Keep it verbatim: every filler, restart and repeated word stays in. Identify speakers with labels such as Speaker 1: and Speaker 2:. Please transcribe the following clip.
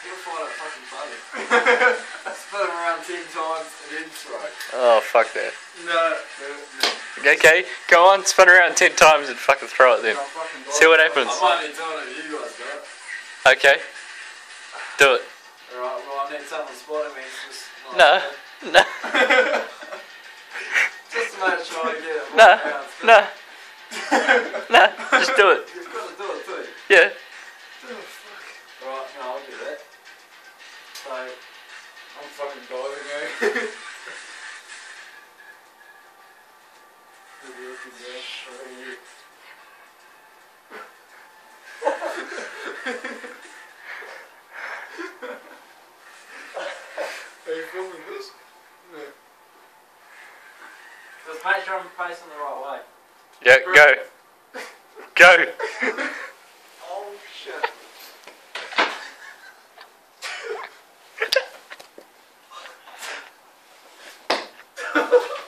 Speaker 1: You'll find it fucking funny. Spin him around ten times and then throw.
Speaker 2: Oh, fuck that.
Speaker 1: No, no, no.
Speaker 2: Okay, go on, spin around ten times and fucking throw it then. See what happens.
Speaker 1: I might need doing it, you guys do it.
Speaker 2: Okay. Do it.
Speaker 1: Alright, well I need someone spotting me. Just like
Speaker 2: No. No.
Speaker 1: Just to make sure I get it.
Speaker 2: No. No. No. Just do it.
Speaker 1: You've got to do it too.
Speaker 2: Yeah.
Speaker 1: Oh, fuck. Right, no, I'll do that. So, I'm fucking diving, eh? Are you filming this? No. Just make sure I'm facing the right way.
Speaker 2: Yeah, go. Go.
Speaker 1: Oh shit.